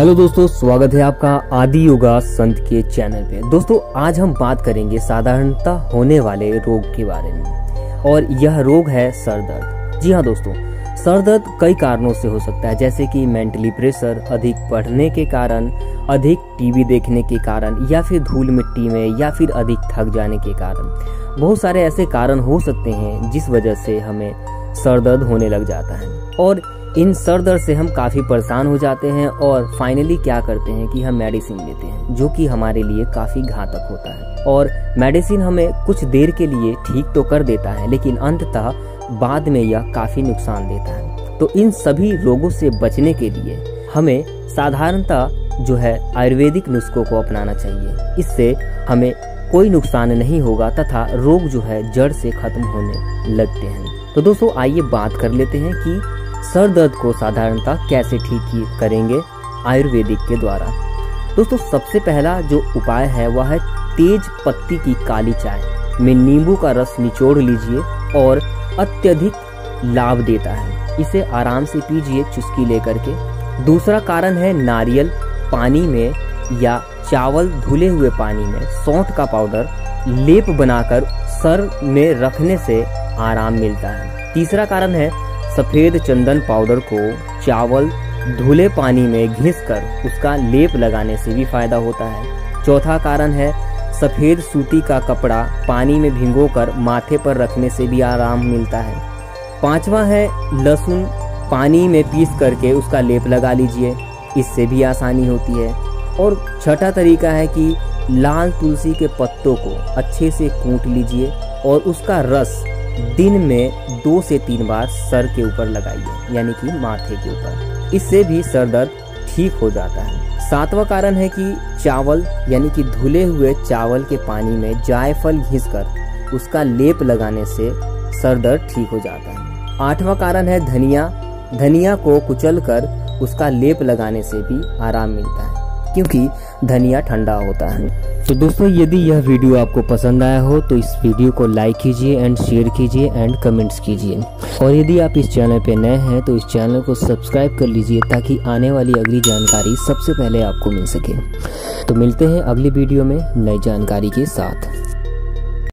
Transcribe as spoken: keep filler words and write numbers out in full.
Hello दोस्तों, स्वागत है आपका आदि योगा संत के चैनल पे। दोस्तों आज हम बात करेंगे साधारणतः होने वाले रोग के बारे में, और यह रोग है सर दर्द। जी हाँ दोस्तों, सर दर्द कई कारणों से हो सकता है, जैसे कि मेंटली प्रेशर, अधिक पढ़ने के कारण, अधिक टीवी देखने के कारण, या फिर धूल मिट्टी में, या फिर अधिक थक जाने के कारण। बहुत सारे ऐसे कारण हो सकते हैं जिस वजह से हमें सर दर्द होने लग जाता है, और इन सर दर्द से हम काफ़ी परेशान हो जाते हैं और फाइनली क्या करते हैं कि हम मेडिसिन लेते हैं, जो कि हमारे लिए काफ़ी घातक होता है। और मेडिसिन हमें कुछ देर के लिए ठीक तो कर देता है, लेकिन अंततः बाद में यह काफ़ी नुकसान देता है। तो इन सभी रोगों से बचने के लिए हमें साधारणतः जो है आयुर्वेदिक नुस्खों को अपनाना चाहिए। इससे हमें कोई नुकसान नहीं होगा तथा रोग जो है जड़ से खत्म होने लगते हैं। तो दोस्तों आइए बात कर लेते हैं कि सर दर्द को साधारणतः कैसे ठीक करेंगे आयुर्वेदिक के द्वारा। दोस्तों सबसे पहला जो उपाय है वह है तेज पत्ती की काली चाय में नींबू का रस निचोड़ लीजिए, और अत्यधिक लाभ देता है। इसे आराम से पीजिए चुस्की लेकर के। दूसरा कारण है नारियल पानी में या चावल धुले हुए पानी में सौंठ का पाउडर लेप बनाकर सर में रखने से आराम मिलता है। तीसरा कारण है सफेद चंदन पाउडर को चावल धुले पानी में घिसकर उसका लेप लगाने से भी फायदा होता है। चौथा कारण है सफेद सूती का कपड़ा पानी में भिगोकर माथे पर रखने से भी आराम मिलता है। पांचवा है लहसुन पानी में पीस करके उसका लेप लगा लीजिए, इससे भी आसानी होती है। और छठा तरीका है कि लाल तुलसी के पत्तों को अच्छे से कूट लीजिए और उसका रस दिन में दो से तीन बार सर के ऊपर लगाइए, यानी कि माथे के ऊपर। इससे भी सर दर्द ठीक हो जाता है। सातवां कारण है कि चावल यानी कि धुले हुए चावल के पानी में जायफल घिसकर उसका लेप लगाने से सर दर्द ठीक हो जाता है। आठवां कारण है धनिया धनिया को कुचलकर उसका लेप लगाने से भी आराम मिलता है, क्योंकि धनिया ठंडा होता है। तो दोस्तों यदि यह वीडियो आपको पसंद आया हो तो इस वीडियो को लाइक कीजिए एंड शेयर कीजिए एंड कमेंट्स कीजिए, और यदि आप इस चैनल पे नए हैं तो इस चैनल को सब्सक्राइब कर लीजिए ताकि आने वाली अगली जानकारी सबसे पहले आपको मिल सके। तो मिलते हैं अगली वीडियो में नई जानकारी के साथ।